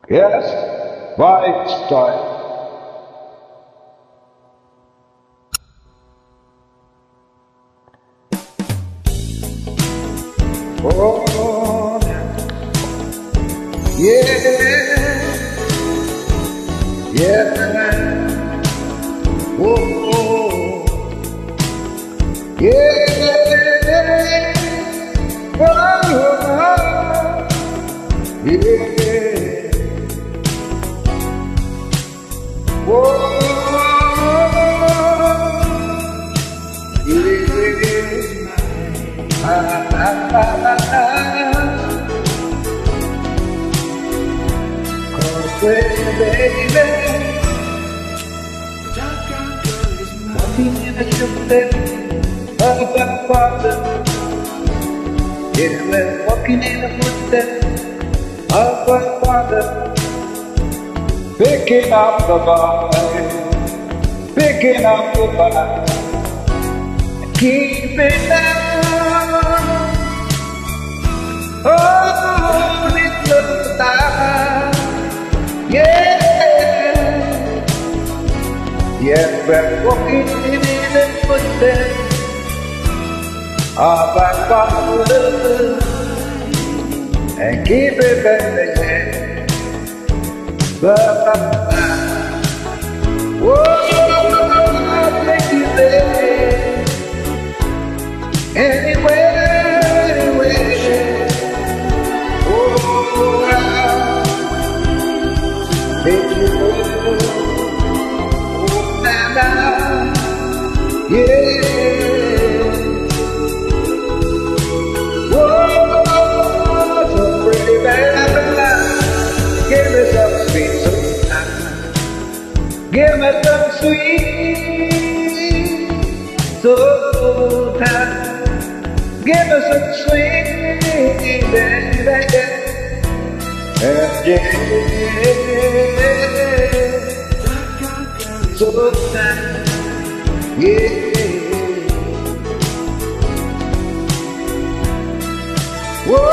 Yes, white style. Oh, yeah, yeah, oh, yeah, oh, yeah, oh, baby, walking in the footsteps of my father. Yeah, we're walking in the footsteps of my father. Picking up the vibe, picking up the vibe, keep it down. Oh, little time. Yeah, yeah, we're walking in the footsteps of our Father, and keep it back, but whoa, I'll take you there, anywhere, anywhere. Oh, I'll take you there. Yeah, whoa, so pretty baby, give me some sweet sometime, give me some sweet sometime, give me some sweet baby, and yeah, sometime. Yeah, whoa,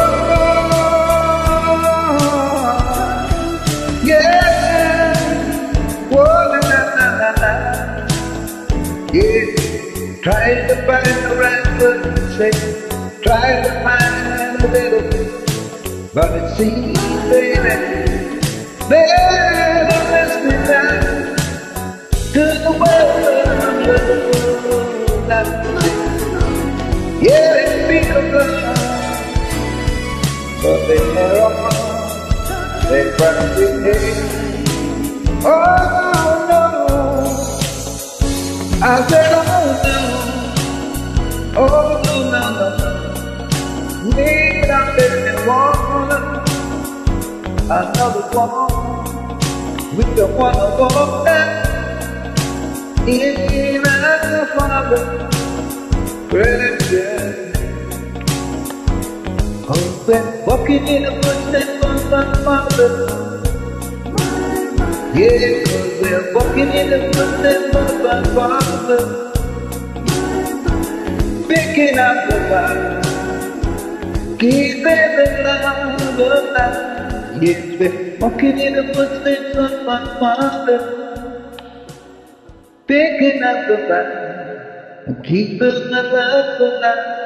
yeah, whoa, na na na na, yeah. Trying to find the right word to say, trying to find a little bit, but it seems, baby, they're listening now to the world. Yeah, they speak of love, but they never wrong. They burn with hate. Oh no, I said oh no, oh no, no, no. We don't let me want another one. We don't wanna walk that. In our Father, precious. Oh, when walking in the footsteps of my Father. Yeah, cause we're walking in the footsteps of my Father. Picking up the fire, keeping the love alive. Yes, we're walking in the footsteps of my Father. Picking up the fire and keeping the love alive.